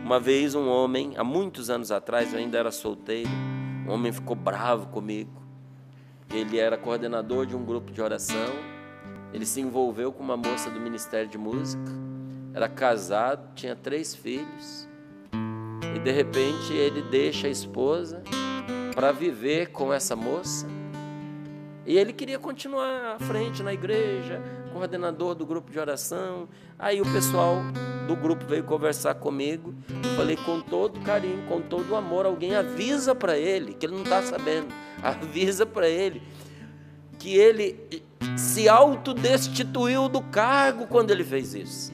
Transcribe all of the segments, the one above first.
Uma vez um homem, há muitos anos atrás, eu ainda era solteiro, um homem ficou bravo comigo. Ele era coordenador de um grupo de oração, ele se envolveu com uma moça do Ministério de Música, era casado, tinha 3 filhos, e de repente ele deixa a esposa para viver com essa moça, e ele queria continuar à frente na igreja, coordenador do grupo de oração. Aí o pessoal do grupo veio conversar comigo. Eu falei com todo carinho, com todo amor, alguém avisa para ele, que ele não está sabendo, avisa para ele que ele se autodestituiu do cargo quando ele fez isso.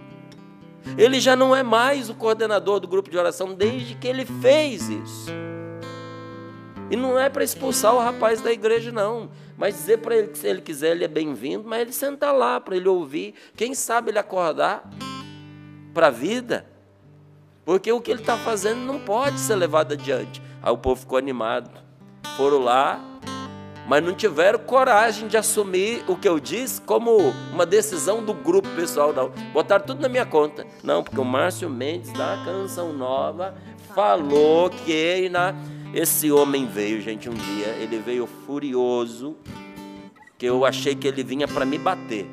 Ele já não é mais o coordenador do grupo de oração desde que ele fez isso. E não é para expulsar o rapaz da igreja, não, mas dizer para ele que se ele quiser ele é bem-vindo, mas ele sentar lá para ele ouvir, quem sabe ele acordar para a vida, porque o que ele está fazendo não pode ser levado adiante. Aí o povo ficou animado, foram lá, mas não tiveram coragem de assumir o que eu disse como uma decisão do grupo pessoal, não. Botaram tudo na minha conta. Não, porque o Márcio Mendes, da Canção Nova, falou que esse homem veio, gente, um dia, ele veio furioso, que eu achei que ele vinha para me bater.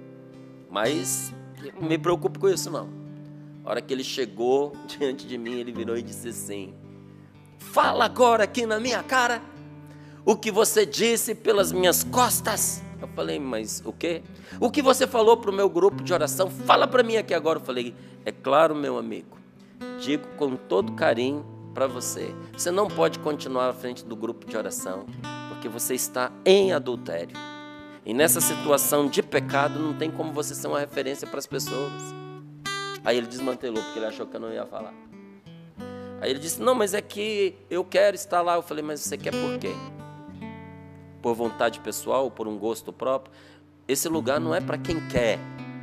Mas não me preocupo com isso, não. A hora que ele chegou diante de mim, ele virou e disse assim: fala agora aqui na minha cara o que você disse pelas minhas costas. Eu falei, mas o quê? O que você falou para o meu grupo de oração, fala para mim aqui agora. Eu falei, é claro, meu amigo, digo com todo carinho para você, você não pode continuar à frente do grupo de oração, porque você está em adultério. E nessa situação de pecado, não tem como você ser uma referência para as pessoas. Aí ele desmantelou, porque ele achou que eu não ia falar. Aí ele disse, não, mas é que eu quero estar lá. Eu falei, mas você quer por quê? Por vontade pessoal, por um gosto próprio? Esse lugar não é para quem quer,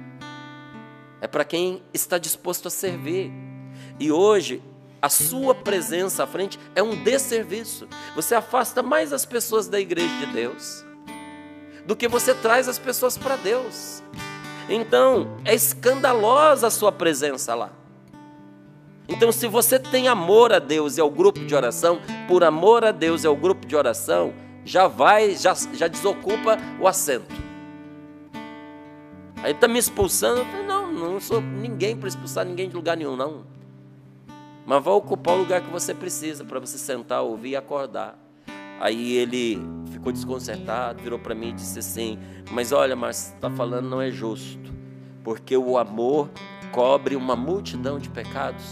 é para quem está disposto a servir. E hoje, a sua presença à frente é um desserviço. Você afasta mais as pessoas da igreja de Deus do que você traz as pessoas para Deus. Então, é escandalosa a sua presença lá. Então, se você tem amor a Deus e ao grupo de oração, por amor a Deus e ao grupo de oração, já desocupa o assento. Aí está me expulsando. Eu falei, não sou ninguém para expulsar ninguém de lugar nenhum, não. Mas vai ocupar o lugar que você precisa para você sentar, ouvir e acordar. Aí ele ficou desconcertado, virou para mim e disse assim, mas olha, Márcio, você está falando não é justo, porque o amor cobre uma multidão de pecados.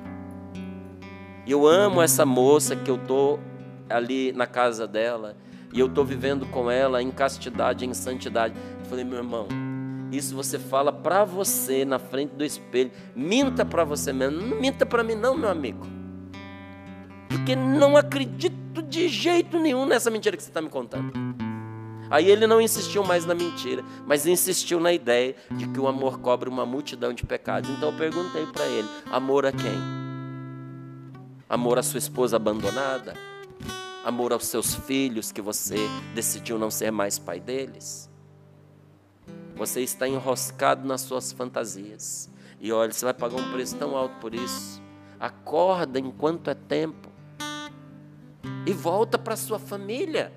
E eu amo essa moça que eu estou ali na casa dela, e eu estou vivendo com ela em castidade, em santidade. Eu falei, meu irmão, isso você fala para você na frente do espelho, minta para você mesmo, não minta para mim não, meu amigo, porque não acredito de jeito nenhum nessa mentira que você está me contando. Aí ele não insistiu mais na mentira, mas insistiu na ideia de que o amor cobre uma multidão de pecados. Então eu perguntei para ele, amor a quem? Amor à sua esposa abandonada? Amor aos seus filhos que você decidiu não ser mais pai deles? Você está enroscado nas suas fantasias. E olha, você vai pagar um preço tão alto por isso. Acorda enquanto é tempo. E volta para a sua família.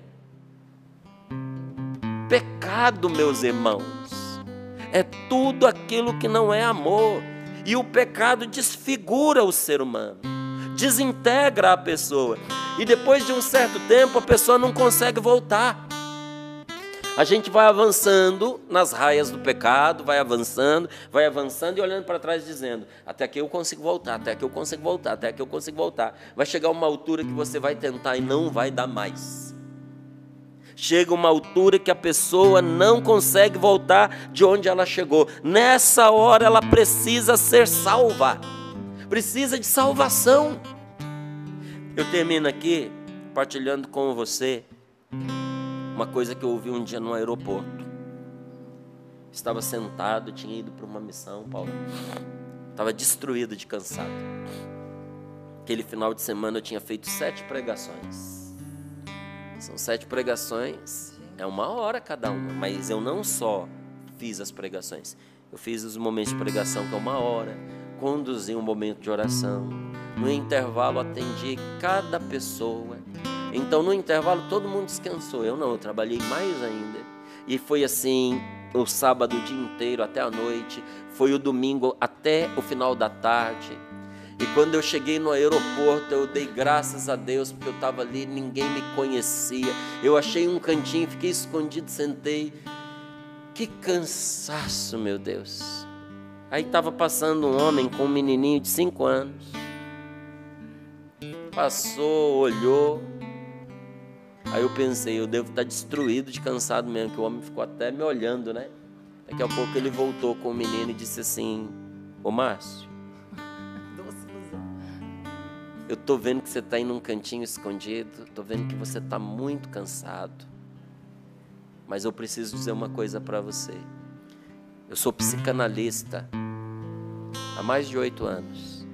Pecado, meus irmãos, é tudo aquilo que não é amor. E o pecado desfigura o ser humano, desintegra a pessoa. E depois de um certo tempo a pessoa não consegue voltar. A gente vai avançando nas raias do pecado, vai avançando e olhando para trás dizendo, até aqui eu consigo voltar, até aqui eu consigo voltar, até aqui eu consigo voltar. Vai chegar uma altura que você vai tentar e não vai dar mais. Chega uma altura que a pessoa não consegue voltar de onde ela chegou. Nessa hora ela precisa ser salva, precisa de salvação. Eu termino aqui compartilhando com você uma coisa que eu ouvi um dia no aeroporto. Estava sentado, tinha ido para uma missão, Paulo. Estava destruído de cansado. Aquele final de semana eu tinha feito 7 pregações. São 7 pregações, é 1 hora cada uma. Mas eu não só fiz as pregações, eu fiz os momentos de pregação que é 1 hora, conduzi um momento de oração. No intervalo atendi cada pessoa. Então no intervalo todo mundo descansou. Eu não, eu trabalhei mais ainda. E foi assim o sábado o dia inteiro até a noite. Foi o domingo até o final da tarde. E quando eu cheguei no aeroporto, eu dei graças a Deus, porque eu estava ali, ninguém me conhecia. Eu achei um cantinho, fiquei escondido, sentei. Que cansaço, meu Deus. Aí estava passando um homem com um menininho de 5 anos. Passou, olhou. Aí eu pensei, eu devo estar destruído de cansado mesmo, que o homem ficou até me olhando, né? Daqui a pouco ele voltou com o menino e disse assim: ô Márcio, eu tô vendo que você está aí num cantinho escondido, tô vendo que você está muito cansado, mas eu preciso dizer uma coisa para você. Eu sou psicanalista há mais de 8 anos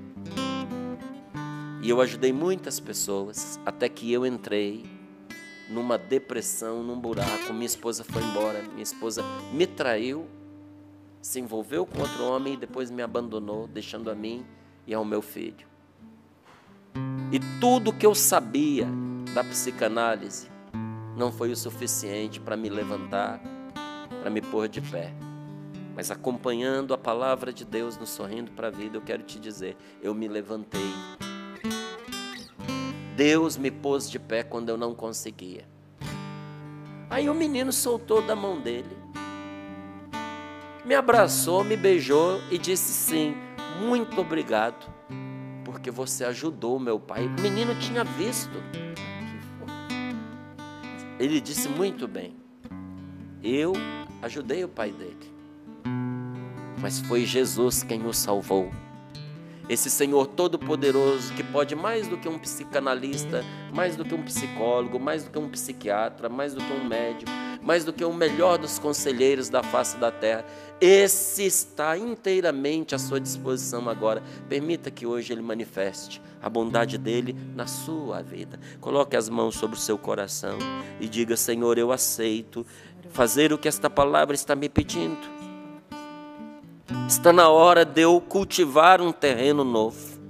e eu ajudei muitas pessoas até que eu entrei numa depressão, num buraco. Minha esposa foi embora, minha esposa me traiu, se envolveu com outro homem e depois me abandonou, deixando a mim e ao meu filho. E tudo que eu sabia da psicanálise não foi o suficiente para me levantar, para me pôr de pé. Mas acompanhando a palavra de Deus no Sorrindo para a Vida, eu quero te dizer, eu me levantei. Deus me pôs de pé quando eu não conseguia. Aí o menino soltou da mão dele, me abraçou, me beijou e disse sim, muito obrigado, porque você ajudou o meu pai. O menino tinha visto. Ele disse muito bem, eu ajudei o pai dele, mas foi Jesus quem o salvou. Esse Senhor Todo-Poderoso que pode mais do que um psicanalista, mais do que um psicólogo, mais do que um psiquiatra, mais do que um médico, mais do que o melhor dos conselheiros da face da terra, esse está inteiramente à sua disposição agora. Permita que hoje Ele manifeste a bondade dEle na sua vida. Coloque as mãos sobre o seu coração e diga: Senhor, eu aceito fazer o que esta palavra está me pedindo. Está na hora de eu cultivar um terreno novo.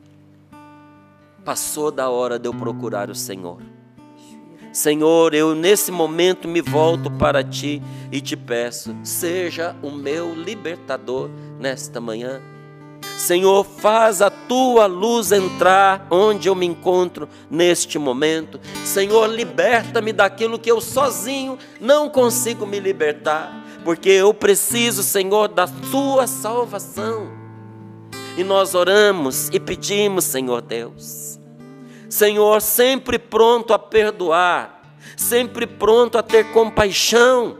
Passou da hora de eu procurar o Senhor. Senhor, eu nesse momento me volto para Ti e te peço, seja o meu libertador nesta manhã. Senhor, faz a Tua luz entrar onde eu me encontro neste momento. Senhor, liberta-me daquilo que eu sozinho não consigo me libertar. Porque eu preciso, Senhor, da Tua salvação. E nós oramos e pedimos, Senhor Deus. Senhor, sempre pronto a perdoar, sempre pronto a ter compaixão.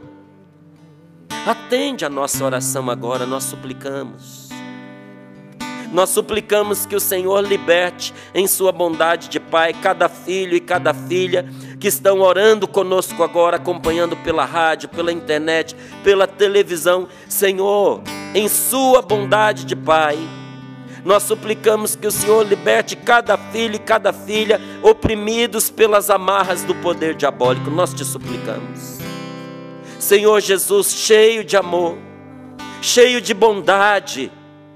Atende a nossa oração agora, nós suplicamos. Nós suplicamos que o Senhor liberte em sua bondade de Pai cada filho e cada filha que estão orando conosco agora, acompanhando pela rádio, pela internet, pela televisão. Senhor, em sua bondade de Pai, nós suplicamos que o Senhor liberte cada filho e cada filha oprimidos pelas amarras do poder diabólico. Nós te suplicamos. Senhor Jesus, cheio de amor, cheio de bondade,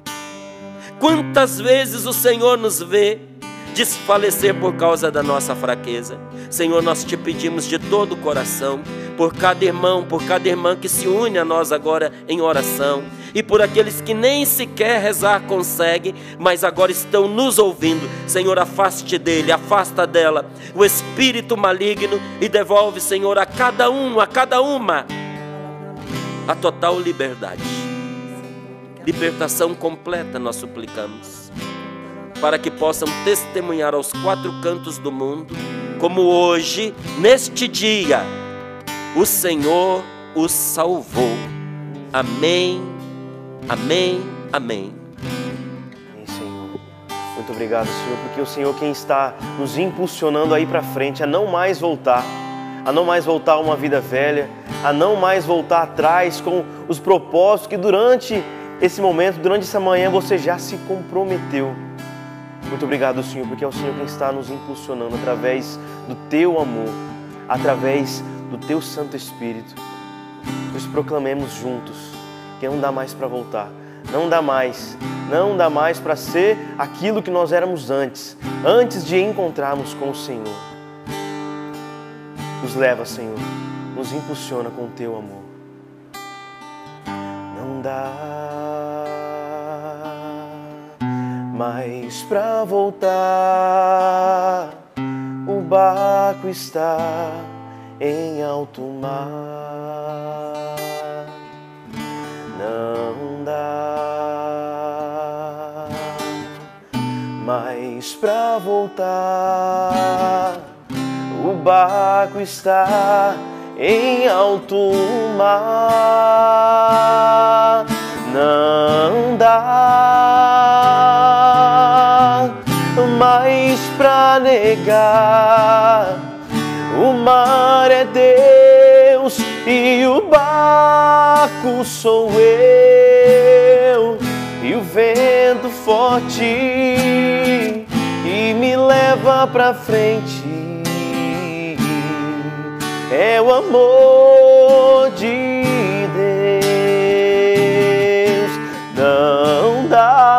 quantas vezes o Senhor nos vê desfalecer por causa da nossa fraqueza. Senhor, nós te pedimos de todo o coração, por cada irmão, por cada irmã que se une a nós agora em oração, e por aqueles que nem sequer rezar conseguem, mas agora estão nos ouvindo. Senhor, afaste dele, afasta dela o espírito maligno e devolve, Senhor, a cada um, a cada uma, a total liberdade. Libertação completa nós suplicamos, para que possam testemunhar aos 4 cantos do mundo, como hoje, neste dia, o Senhor os salvou. Amém, amém, amém. Amém, Senhor. Muito obrigado, Senhor, porque o Senhor quem está nos impulsionando aí para frente, a não mais voltar a uma vida velha, a não mais voltar atrás com os propósitos que durante esse momento, durante essa manhã, você já se comprometeu. Muito obrigado, Senhor, porque é o Senhor quem está nos impulsionando através do Teu amor, através do Teu Santo Espírito. Por isso proclamemos juntos que não dá mais para voltar, Não dá mais. Não dá mais para ser aquilo que nós éramos antes de encontrarmos com o Senhor. Nos leva, Senhor, nos impulsiona com o Teu amor. Não dá mais para voltar, o barco está em alto mar. Não dá mais pra voltar, o barco está em alto mar. Não dá mais pra negar, o mar é Deus e o barco sou eu, e o vento forte que me leva pra frente é o amor de Deus. Não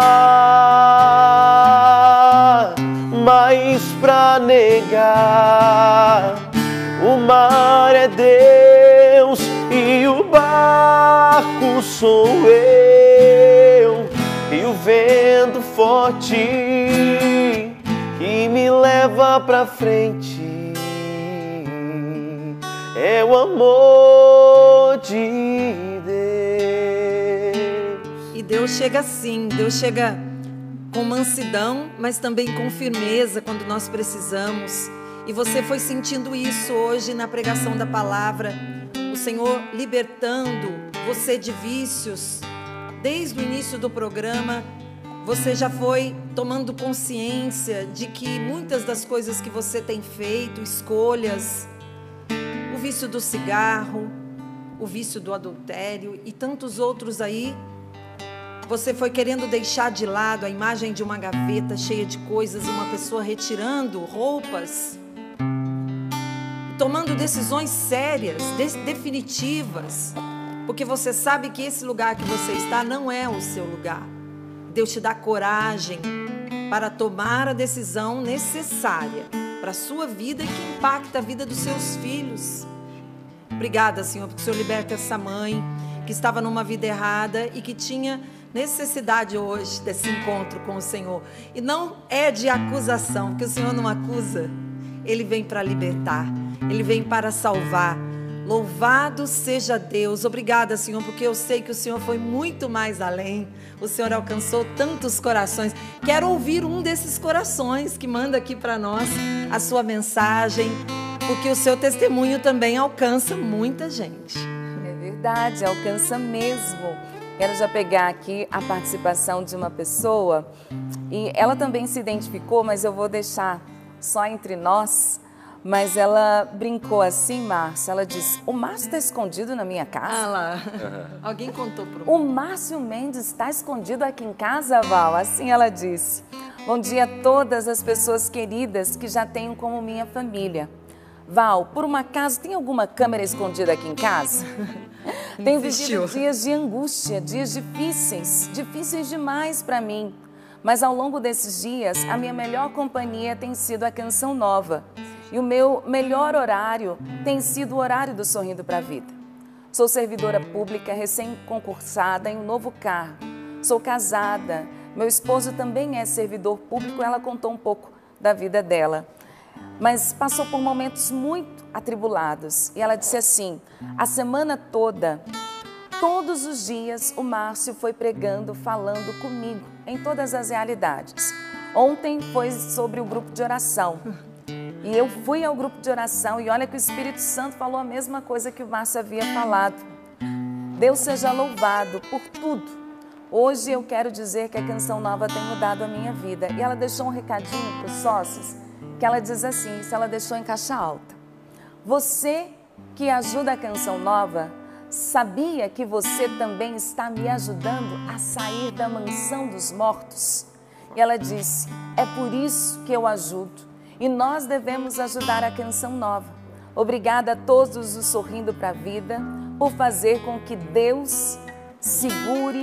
dá mais pra negar, o mar é Deus e o barco sou eu, e o vento forte que me leva pra frente é o amor de Deus. E Deus chega assim, Deus chega com mansidão, mas também com firmeza quando nós precisamos. E você foi sentindo isso hoje na pregação da palavra, o Senhor libertando você de vícios. Desde o início do programa, você já foi tomando consciência de que muitas das coisas que você tem feito, escolhas, o vício do cigarro, o vício do adultério e tantos outros aí, você foi querendo deixar de lado a imagem de uma gaveta cheia de coisas e uma pessoa retirando roupas, tomando decisões sérias, definitivas, porque você sabe que esse lugar que você está não é o seu lugar. Deus te dá coragem para tomar a decisão necessária para a sua vida e que impacta a vida dos seus filhos. Obrigada, Senhor, porque o Senhor liberta essa mãe que estava numa vida errada e que tinha necessidade hoje desse encontro com o Senhor. E não é de acusação, porque o Senhor não acusa. Ele vem para libertar, Ele vem para salvar. Louvado seja Deus. Obrigada, Senhor, porque eu sei que o Senhor foi muito mais além. O Senhor alcançou tantos corações. Quero ouvir um desses corações que manda aqui para nós a sua mensagem, porque o seu testemunho também alcança muita gente. É verdade, alcança mesmo. Quero já pegar aqui a participação de uma pessoa e ela também se identificou, mas eu vou deixar só entre nós. Mas ela brincou assim, Márcia, ela disse, o Márcio está escondido na minha casa? Ah lá, alguém contou para mim. O Márcio Mendes está escondido aqui em casa, Val? Assim ela disse. Bom dia a todas as pessoas queridas que já tenho como minha família. Val, por um acaso tem alguma câmera escondida aqui em casa? Tenho vivido dias de angústia, dias difíceis demais para mim. Mas ao longo desses dias, a minha melhor companhia tem sido a Canção Nova. E o meu melhor horário tem sido o horário do Sorrindo para a Vida. Sou servidora pública, recém-concursada em um novo cargo. Sou casada, meu esposo também é servidor público, ela contou um pouco da vida dela. Mas passou por momentos muito atribulados. E ela disse assim, a semana toda, todos os dias, o Márcio foi pregando, falando comigo em todas as realidades. Ontem foi sobre o grupo de oração. E eu fui ao grupo de oração e olha que o Espírito Santo falou a mesma coisa que o Márcio havia falado. Deus seja louvado por tudo. Hoje eu quero dizer que a Canção Nova tem mudado a minha vida. E ela deixou um recadinho para os sócios, que ela diz assim, se ela deixou em caixa alta. Você que ajuda a Canção Nova, sabia que você também está me ajudando a sair da mansão dos mortos? E ela disse, é por isso que eu ajudo. E nós devemos ajudar a Canção Nova. Obrigada a todos os Sorrindo para a Vida por fazer com que Deus segure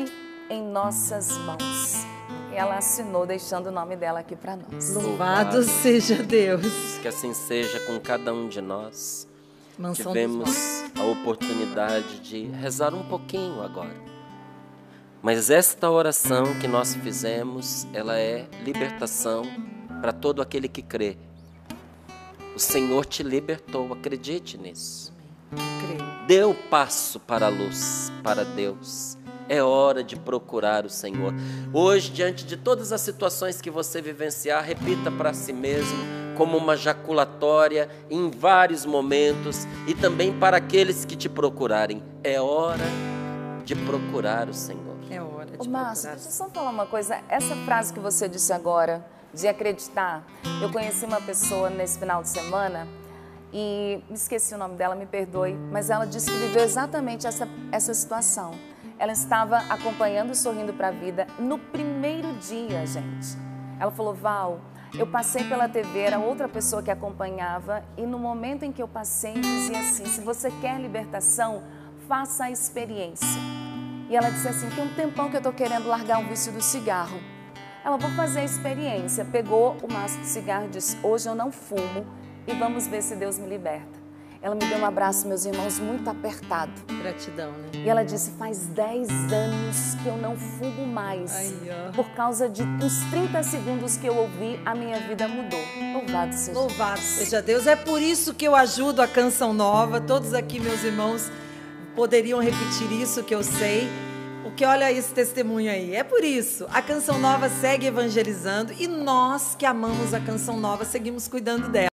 em nossas mãos. E ela assinou, deixando o nome dela aqui para nós. Louvado seja Deus. Que assim seja com cada um de nós. Mansão Tivemos a oportunidade de rezar um pouquinho agora. Mas esta oração que nós fizemos, ela é libertação para todo aquele que crê. O Senhor te libertou, acredite nisso. Creio. Dê o passo para a luz, para Deus. É hora de procurar o Senhor. Hoje, diante de todas as situações que você vivenciar, repita para si mesmo, como uma jaculatória em vários momentos, e também para aqueles que te procurarem. É hora de procurar o Senhor. É hora de Ô, Márcio, procurar. deixa eu só falar uma coisa. Essa frase que você disse agora, de acreditar. Eu conheci uma pessoa nesse final de semana e me esqueci o nome dela, me perdoe, mas ela disse que viveu exatamente essa situação. Ela estava acompanhando Sorrindo para a Vida no primeiro dia, gente. Ela falou, Val, eu passei pela TV, era outra pessoa que acompanhava, e no momento em que eu passei, dizia assim, se você quer libertação, faça a experiência. E ela disse assim, tem um tempão que eu estou querendo largar o vício do cigarro. Ela, vou fazer a experiência. Pegou o maço de cigarro e disse, hoje eu não fumo e vamos ver se Deus me liberta. Ela me deu um abraço, meus irmãos, muito apertado. Gratidão, né? E ela disse, faz 10 anos que eu não fumo mais. Ai, ó. Por causa de uns 30 segundos que eu ouvi, a minha vida mudou. Louvado seja Louvado seja Deus. É por isso que eu ajudo a Canção Nova. Todos aqui, meus irmãos, poderiam repetir isso que eu sei. Porque olha esse testemunho aí. É por isso. A Canção Nova segue evangelizando e nós que amamos a Canção Nova seguimos cuidando dela.